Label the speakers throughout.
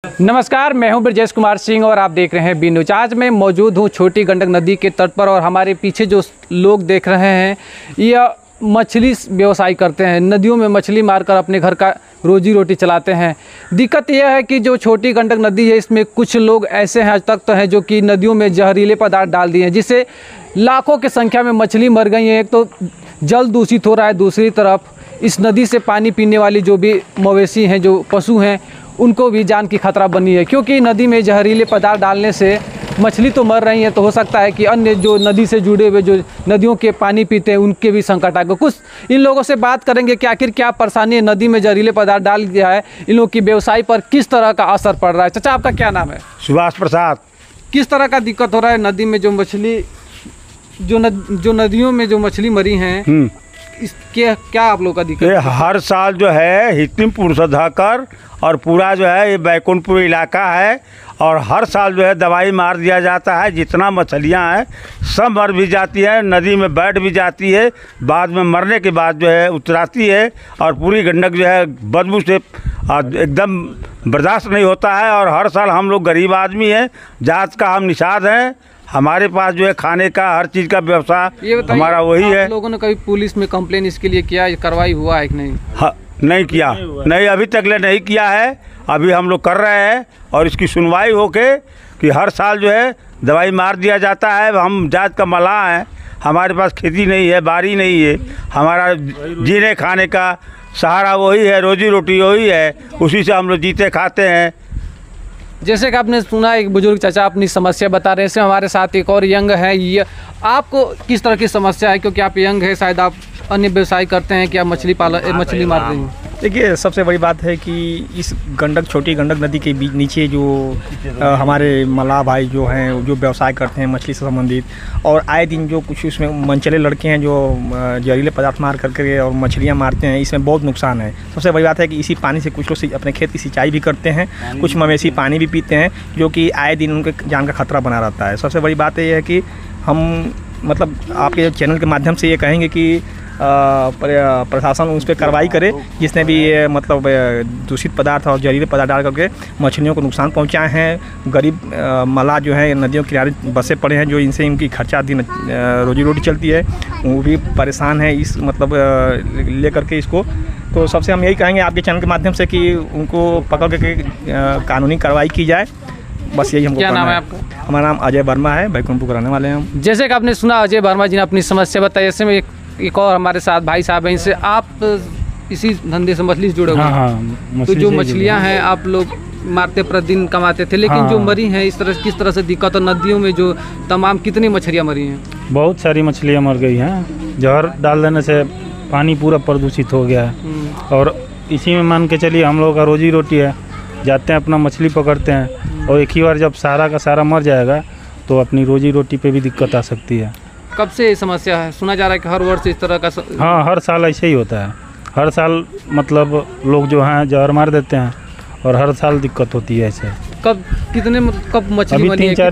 Speaker 1: नमस्कार, मैं हूं ब्रजेश कुमार सिंह और आप देख रहे हैं बी न्यूज। आज मैं मौजूद हूं छोटी गंडक नदी के तट पर और हमारे पीछे जो लोग देख रहे हैं यह मछली व्यवसाय करते हैं। नदियों में मछली मारकर अपने घर का रोजी रोटी चलाते हैं। दिक्कत यह है कि जो छोटी गंडक नदी है इसमें कुछ लोग ऐसे हैं, आज तक तो हैं, जो कि नदियों में जहरीले पदार्थ डाल दिए हैं, जिससे लाखों की संख्या में मछली मर गई हैं। एक तो जल दूषित हो रहा है, दूसरी तरफ इस नदी से पानी पीने वाली जो भी मवेशी हैं, जो पशु हैं, उनको भी जान की खतरा बनी है, क्योंकि नदी में जहरीले पदार्थ डालने से मछली तो मर रही है, तो हो सकता है कि अन्य जो नदी से जुड़े हुए जो नदियों के पानी पीते हैं उनके भी संकट आएगा। कुछ इन लोगों से बात करेंगे कि आखिर क्या परेशानी है, नदी में जहरीले पदार्थ डाल दिया है, इन लोगों की व्यवसाय पर किस तरह का असर पड़ रहा है। चाचा, आपका क्या नाम है?
Speaker 2: सुभाष प्रसाद।
Speaker 1: किस तरह का दिक्कत हो रहा है नदी में जो मछली जो नदियों में जो मछली मरी हैं, इसके क्या आप लोग का दिक्कत?
Speaker 2: ये हर साल जो है हितिमपुर से धकर और पूरा जो है ये बैकुंठपुर इलाका है, और हर साल जो है दवाई मार दिया जाता है। जितना मछलियां हैं सब मर भी जाती है, नदी में बैठ भी जाती है, बाद में मरने के बाद जो है उतराती है, और पूरी गंडक जो है बदबू से एकदम बर्दाश्त नहीं होता है। और हर साल हम लोग गरीब आदमी हैं, जात का हम निषाद हैं, हमारे पास जो है खाने का हर चीज़ का व्यवसाय हमारा वही है।
Speaker 1: लोगों ने कभी पुलिस में कंप्लेन इसके लिए किया, कार्रवाई हुआ है कि नहीं?
Speaker 2: हाँ, नहीं किया, नहीं अभी तक ले नहीं किया है। अभी हम लोग कर रहे हैं और इसकी सुनवाई होके कि हर साल जो है दवाई मार दिया जाता है। हम जात का मलाह हैं, हमारे पास खेती नहीं है, बाड़ी नहीं है, हमारा जीने खाने का सहारा वही है, रोजी रोटी वही है, उसी से हम लोग जीते खाते हैं।
Speaker 1: जैसे कि आपने सुना एक बुजुर्ग चाचा अपनी समस्या बता रहे हैं, हमारे साथ एक और यंग है। ये आपको किस तरह की समस्या है, क्योंकि आप यंग है, शायद आप अन्य व्यवसाय करते हैं कि आप मछली मार रहे हैं?
Speaker 3: देखिए, सबसे बड़ी बात है कि इस छोटी गंडक नदी के बीच नीचे जो हमारे मलाह भाई जो हैं, जो व्यवसाय करते हैं मछली से संबंधित, और आए दिन जो कुछ उसमें मनचले लड़के हैं जो जहरीले पदार्थ मार करके और मछलियां मारते हैं, इसमें बहुत नुकसान है। सबसे बड़ी बात है कि इसी पानी से कुछ लोग अपने खेत की सिंचाई भी करते हैं, कुछ मवेशी पानी भी पीते हैं, जो कि आए दिन उनके जान का खतरा बना रहता है। सबसे बड़ी बात यह है कि हम मतलब आपके चैनल के माध्यम से ये कहेंगे कि प्रशासन उस पर कार्रवाई करे, जिसने भी ये मतलब दूषित पदार्थ और जहरीले पदार्थ डाल करके मछलियों को नुकसान पहुंचाए हैं। गरीब मलाह जो है नदियों के किनारे बसे पड़े हैं, जो इनसे इनकी खर्चा दिन रोजी रोटी चलती है, वो भी परेशान है इस मतलब ले करके इसको। तो सबसे हम यही कहेंगे आपके चैनल के माध्यम से कि उनको पकड़ के कानूनी कार्रवाई की जाए, बस यही हमको।
Speaker 1: क्या नाम है आपका?
Speaker 3: हमारा नाम अजय वर्मा है, बैकुंठपुर के रहने वाले हैं हम। जैसे
Speaker 1: कि आपने सुना अजय वर्मा जी ने अपनी समस्या बताई, ऐसे में एक और हमारे साथ भाई साहब हैं, इनसे आप इसी धंधे से मछली से जुड़े हुए हैं।
Speaker 4: हाँ,
Speaker 1: तो जो मछलियां हैं आप लोग मारते प्रतिदिन कमाते थे, लेकिन जो मरी हैं इस तरह किस तरह से दिक्कत है? नदियों में जो तमाम कितनी मछलियां मरी हैं?
Speaker 4: बहुत सारी मछलियां मर गई हैं। जहर डाल देने से पानी पूरा प्रदूषित हो गया है, और इसी में मान के चलिए हम लोग का रोजी रोटी है। जाते हैं अपना मछली पकड़ते हैं, और एक ही बार जब सारा का सारा मर जाएगा तो अपनी रोजी रोटी पे भी दिक्कत आ सकती है।
Speaker 1: कब से ये समस्या है? सुना जा रहा है कि हर वर्ष इस तरह का
Speaker 4: हाँ, हर साल ऐसे ही होता है। हर साल मतलब लोग जो हैं जहर मार देते हैं, और हर साल दिक्कत होती है ऐसे।
Speaker 1: कब मछली?
Speaker 4: अभी 3-4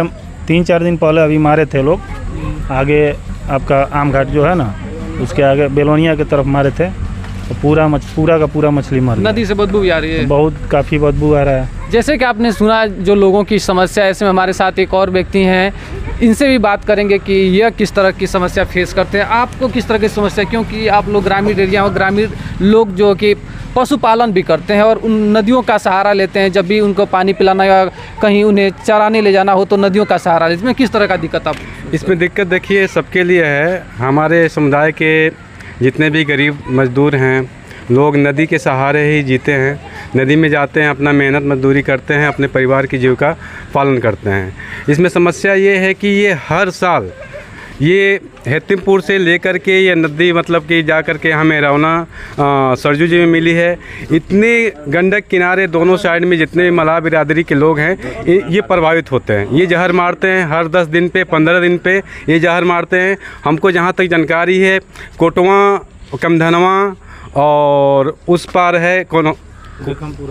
Speaker 4: दिन पहले अभी मारे थे लोग। आगे आपका आम घाट जो है ना, उसके आगे बेलोनिया की तरफ मारे थे, तो पूरा का पूरा मछली मर गया।
Speaker 1: नदी से बदबू भी आ रही है,
Speaker 4: बहुत काफ़ी बदबू आ रहा है।
Speaker 1: जैसे कि आपने सुना जो लोगों की समस्या, ऐसे में हमारे साथ एक और व्यक्ति हैं, इनसे भी बात करेंगे कि यह किस तरह की समस्या फेस करते हैं। आपको किस तरह की समस्या, क्योंकि आप लोग ग्रामीण एरिया और ग्रामीण लोग जो कि पशुपालन भी करते हैं और उन नदियों का सहारा लेते हैं, जब भी उनको पानी पिलाना या कहीं उन्हें चराने ले जाना हो तो नदियों का सहारा लेते हैं। इसमें किस तरह का दिक्कत आप?
Speaker 5: इसमें दिक्कत देखिए सबके लिए है। हमारे समुदाय के जितने भी गरीब मजदूर हैं, लोग नदी के सहारे ही जीते हैं। नदी में जाते हैं, अपना मेहनत मजदूरी करते हैं, अपने परिवार की जीविका पालन करते हैं। इसमें समस्या ये है कि ये हर साल ये हेतिमपुर से लेकर के ये नदी मतलब कि जा कर के हमें रौना सरजू जी में मिली है। इतने गंडक किनारे दोनों साइड में जितने मलाह बिरादरी के लोग हैं ये प्रभावित होते हैं। ये जहर मारते हैं हर 10 दिन पे 15 दिन पे ये जहर मारते हैं। हमको जहाँ तक जानकारी है कोटवा, कमधनवा और उस पार है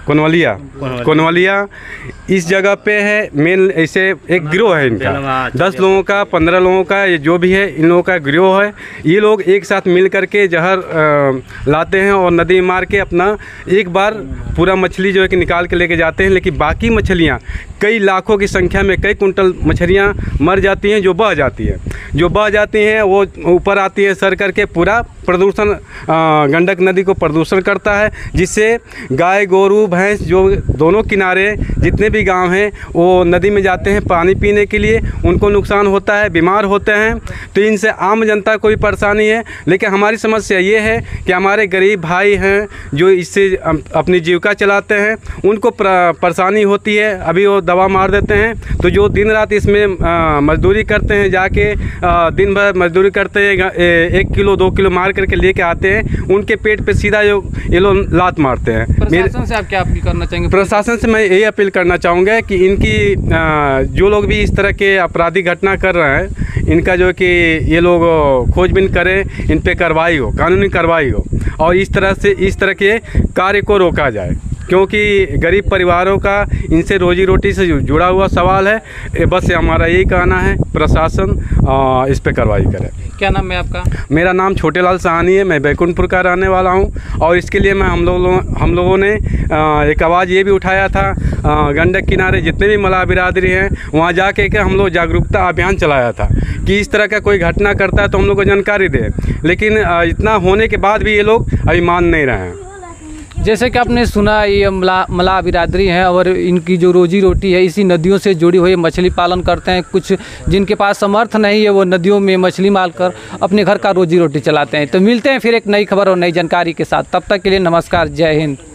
Speaker 5: कोनवलिया इस जगह पे है मेन। ऐसे एक गिरोह है इनका, 10 लोगों का 15 लोगों का, ये जो भी है इन लोगों का गिरोह है। ये लोग एक साथ मिल करके जहर लाते हैं और नदी में मार के अपना एक बार पूरा मछली जो है कि निकाल के लेके जाते हैं। लेकिन बाकी मछलियाँ कई लाखों की संख्या में कई कुंटल मछलियाँ मर जाती हैं, जो बह जाती हैं वो ऊपर आती है सर करके, पूरा प्रदूषण गंडक नदी को प्रदूषण करता है, जिससे गाय गोरू भैंस जो दोनों किनारे जितने भी गांव हैं वो नदी में जाते हैं पानी पीने के लिए, उनको नुकसान होता है, बीमार होते हैं। तो इनसे आम जनता को भी परेशानी है। लेकिन हमारी समस्या ये है कि हमारे गरीब भाई हैं जो इससे अपनी जीविका चलाते हैं, उनको परेशानी होती है। अभी वो दवा मार देते हैं, तो जो दिन रात इसमें मजदूरी करते हैं, जाके दिन भर मजदूरी करते हैं, 1 किलो 2 किलो मार करके लेके आते हैं, उनके पेट पे सीधा ये लोग लात मारते हैं।
Speaker 1: प्रशासन से आप क्या अपील करना चाहेंगे?
Speaker 5: प्रशासन से मैं यही अपील करना चाहूँगा कि इनकी जो लोग भी इस तरह के आपराधिक घटना कर रहे हैं, इनका जो कि ये लोग खोजबीन करें, इन पे कार्रवाई हो, कानूनी कार्रवाई हो, और इस तरह के कार्य को रोका जाए, क्योंकि गरीब परिवारों का इनसे रोजी रोटी से जुड़ा हुआ सवाल है। बस हमारा यही कहना है, प्रशासन इस पे कार्रवाई करे।
Speaker 1: क्या नाम है आपका?
Speaker 5: मेरा नाम छोटेलाल साहनी है, मैं बैकुंठपुर का रहने वाला हूं, और इसके लिए मैं हम लोगों ने एक आवाज़ ये भी उठाया था, गंडक किनारे जितने भी मलाह बिरादरी हैं वहाँ जाके के हम लोग जागरूकता अभियान चलाया था कि इस तरह का कोई घटना करता है तो हम लोग को जानकारी दे। लेकिन इतना होने के बाद भी ये लोग अभी मान नहीं रहे हैं।
Speaker 1: जैसे कि आपने सुना, ये मलाह बिरादरी हैं और इनकी जो रोजी रोटी है इसी नदियों से जुड़ी हुई मछली पालन करते हैं। कुछ जिनके पास समर्थ नहीं है वो नदियों में मछली मारकर अपने घर का रोजी रोटी चलाते हैं। तो मिलते हैं फिर एक नई खबर और नई जानकारी के साथ, तब तक के लिए नमस्कार, जय हिंद।